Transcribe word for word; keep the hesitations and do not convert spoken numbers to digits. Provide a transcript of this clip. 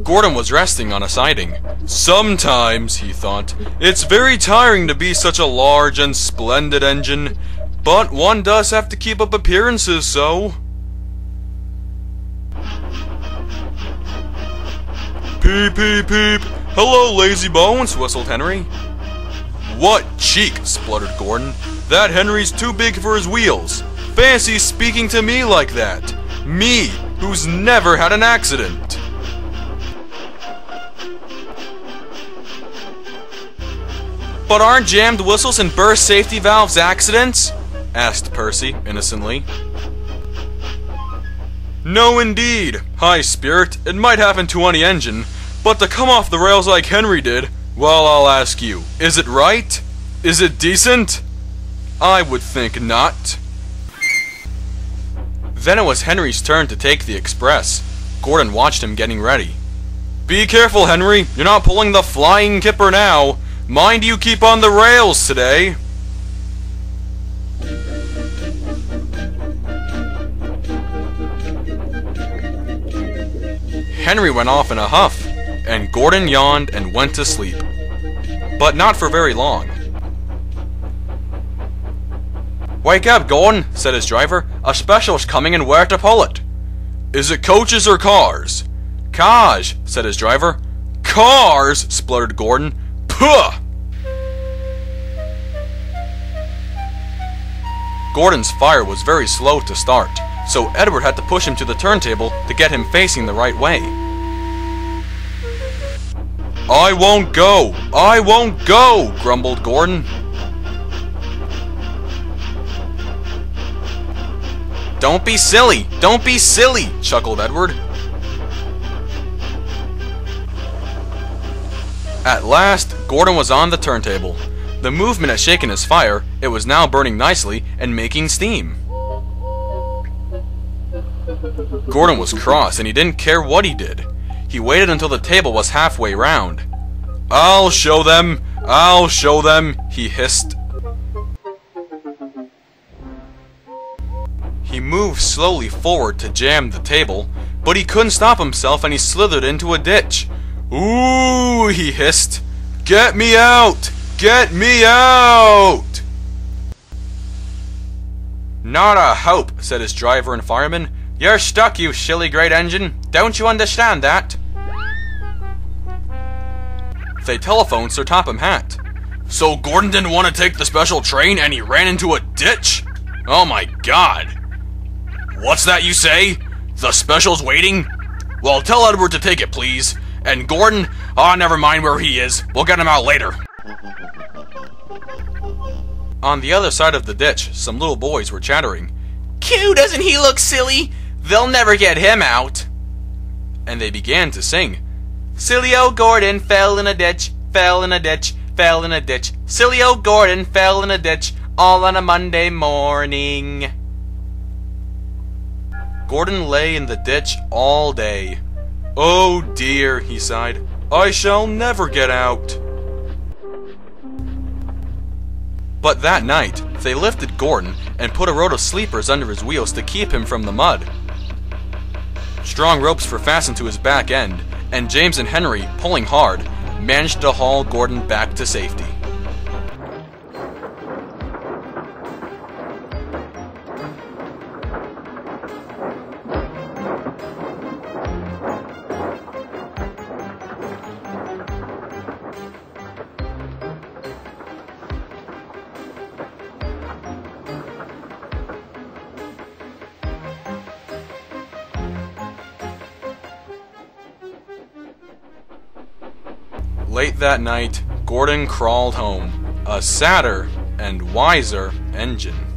Gordon was resting on a siding. Sometimes, he thought, it's very tiring to be such a large and splendid engine, but one does have to keep up appearances, so... Peep, peep, peep. Hello, lazy bones, whistled Henry. What cheek, spluttered Gordon. That Henry's too big for his wheels. Fancy speaking to me like that. Me, who's never had an accident. But aren't jammed whistles and burst safety valves accidents? Asked Percy, innocently. No indeed, High Spirit, it might happen to any engine, but to come off the rails like Henry did, well, I'll ask you, is it right? Is it decent? I would think not. Then it was Henry's turn to take the express. Gordon watched him getting ready. Be careful, Henry, you're not pulling the flying kipper now. Mind you keep on the rails today. Henry went off in a huff, and Gordon yawned and went to sleep. But not for very long. Wake up, Gordon, said his driver. A special's coming and where to pull it. Is it coaches or cars? Cars, said his driver. Cars, spluttered Gordon. Puh! Gordon's fire was very slow to start, so Edward had to push him to the turntable to get him facing the right way. I won't go! I won't go! Grumbled Gordon. Don't be silly! Don't be silly! Chuckled Edward. At last, Gordon was on the turntable. The movement had shaken his fire, it was now burning nicely and making steam. Gordon was cross and he didn't care what he did. He waited until the table was halfway round. I'll show them! I'll show them! He hissed. He moved slowly forward to jam the table, but he couldn't stop himself and he slithered into a ditch. Ooh, he hissed. Get me out! Get me out! Not a hope, said his driver and fireman. You're stuck, you silly great engine. Don't you understand that? They telephoned Sir Topham Hatt. So Gordon didn't want to take the special train and he ran into a ditch? Oh my god. What's that you say? The special's waiting? Well, tell Edward to take it, please. And Gordon, oh, never mind where he is. We'll get him out later. On the other side of the ditch, some little boys were chattering. Q, doesn't he look silly? They'll never get him out. And they began to sing. Silly old Gordon fell in a ditch, fell in a ditch, fell in a ditch. Silly old Gordon fell in a ditch, all on a Monday morning. Gordon lay in the ditch all day. Oh dear, he sighed. I shall never get out. But that night, they lifted Gordon and put a row of sleepers under his wheels to keep him from the mud. Strong ropes were fastened to his back end, and James and Henry, pulling hard, managed to haul Gordon back to safety. Late that night, Gordon crawled home, a sadder and wiser engine.